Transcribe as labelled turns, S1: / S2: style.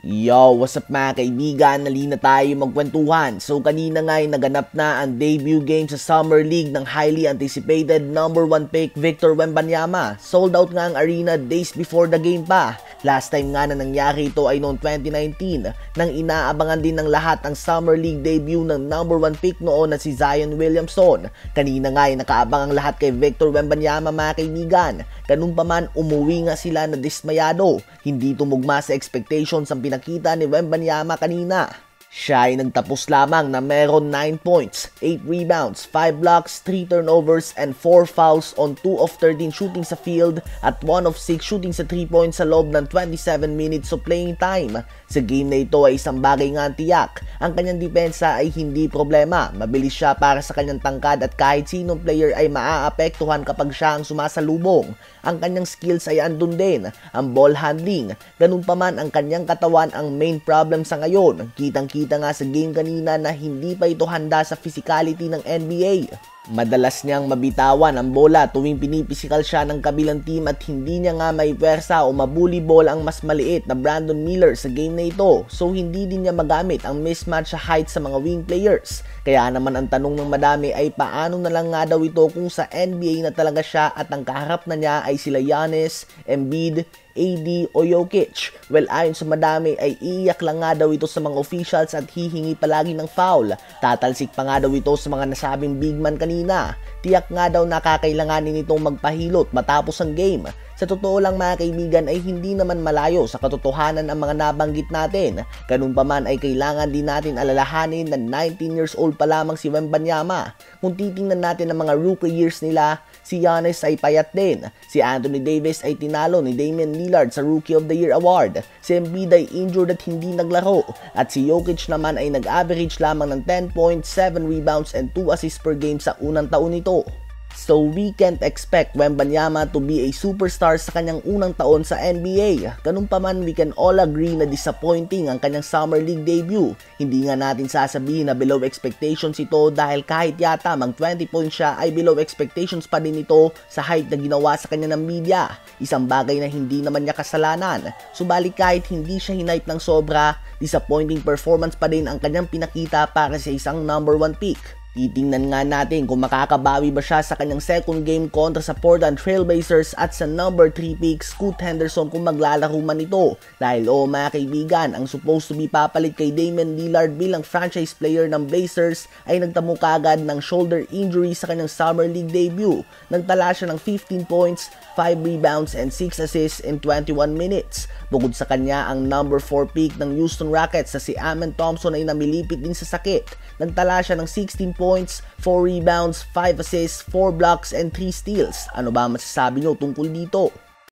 S1: Yo, what's up mga kaibigan? Nalina tayo magkwentuhan. So kanina nga ay naganap na ang debut game sa Summer League ng highly anticipated number 1 pick Victor Wembanyama. Sold out nga ang arena days before the game pa. Last time nga na nangyari ito ay noong 2019 nang inaabangan din ng lahat ang Summer League debut ng number 1 pick noon na si Zion Williamson. Kanina nga ay nakaabang ang lahat kay Victor Wembanyama mga kaibigan. Ganun pa man, umuwi nga sila na dismayado. Hindi tumugma sa expectations ang pinakita ni Wembanyama kanina. Siya ay nagtapos lamang na meron 9 points, 8 rebounds, 5 blocks, 3 turnovers, and 4 fouls on 2 of 13 shooting sa field at 1 of 6 shooting sa 3 points sa loob ng 27 minutes of playing time. Sa game na ito ay isang bagay nga ang tiyak. Ang kanyang depensa ay hindi problema. Mabilis siya para sa kanyang tangkad at kahit sinong player ay maaapektuhan kapag siya ang sumasalubong. Ang kanyang skills ay andun din, ang ball handling. Ganun pa man ang kanyang katawan ang main problem sa ngayon. Kitang-kita nga sa game kanina na hindi pa ito handa sa physicality ng NBA. Madalas niyang mabitawan ang bola tuwing pinipisikal siya ng kabilang team at hindi niya nga may pwersa o mabully ball ang mas maliit na Brandon Miller sa game na ito. So hindi din niya magamit ang mismatch sa height sa mga wing players. Kaya naman ang tanong ng madami ay paano na lang nga daw ito kung sa NBA na talaga siya at ang kaharap na niya ay sila Giannis, Embiid, AD o Jokic. Well, ayon sa madami ay iiyak lang nga daw ito sa mga officials at hihingi palagi ng foul. Tatalsik pa nga daw ito sa mga nasabing big man kanina. Tiyak nga daw nakakailanganin itong magpahilot matapos ang game. Sa totoo lang mga kaibigan ay hindi naman malayo sa katotohanan ang mga nabanggit natin. Ganun pa man ay kailangan din natin alalahanin na 19 years old pa lamang si Wembanyama. Kung titingnan natin ang mga rookie years nila, si Giannis ay payat din. Si Anthony Davis ay tinalo ni Damian Lillard sa Rookie of the Year Award. Si Embiid ay injured at hindi naglaro. At si Jokic naman ay nag-average lamang ng 10 points, 7 rebounds, and 2 assists per game sa unang taon nito. So we can't expect Wembanyama to be a superstar sa kanyang unang taon sa NBA. Ganun pa man, we can all agree na disappointing ang kanyang Summer League debut. Hindi nga natin sasabihin na below expectations ito dahil kahit yata mang 20 points siya ay below expectations pa din ito sa hype na ginawa sa kanya ng media. Isang bagay na hindi naman niya kasalanan. Subalit kahit hindi siya hinipe ng sobra, disappointing performance pa din ang kanyang pinakita para sa isang number 1 pick. Titingnan nga natin kung makakabawi ba siya sa kanyang second game kontra sa Portland Trailblazers at sa number 3 pick Scoot Henderson kung maglalaro man ito. Dahil mga kaibigan, ang supposed to be papalit kay Damian Lillard bilang franchise player ng Blazers ay nagtamo kagad ng shoulder injury sa kanyang Summer League debut. Nagtala siya ng 15 points, 5 rebounds, and 6 assists in 21 minutes. Bukod sa kanya, ang number 4 pick ng Houston Rockets na si Amen Thompson ay namilipit din sa sakit. Nagtala siya ng 16 points, 4 rebounds, 5 assists, 4 blocks, and 3 steals. Ano ba masasabi nyo tungkol dito?